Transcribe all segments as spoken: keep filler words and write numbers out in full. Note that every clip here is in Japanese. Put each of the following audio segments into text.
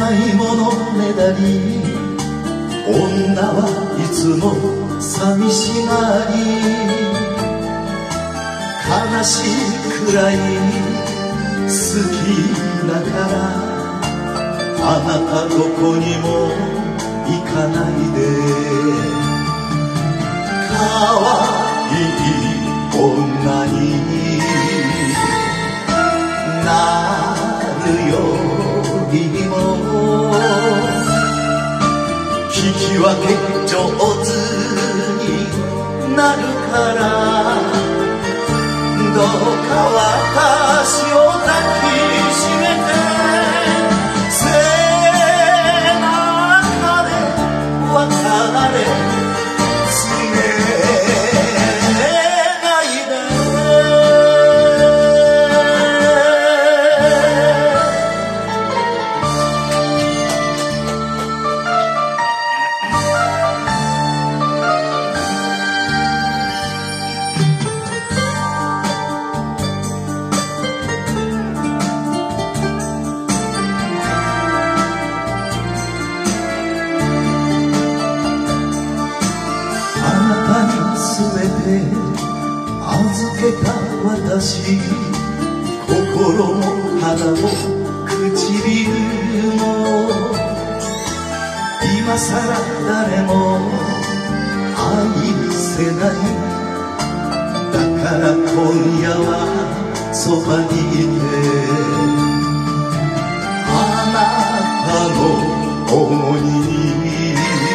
ないものねだり、女はいつも寂しがり、悲しいくらい好きだから、あなたどこにも行かないで。可愛い女になるよりも、聞き分け上手になるから、どうか私を抱きしめて、背中で別れ告げないで。すべて預けた私、心も肌も唇も、今さら誰も愛せない。だから今夜はそばにいて、あなたの重荷に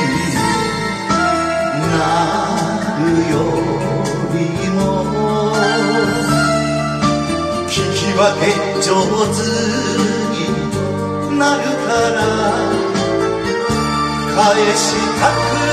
よりも、聞き分け上手になるから、返したく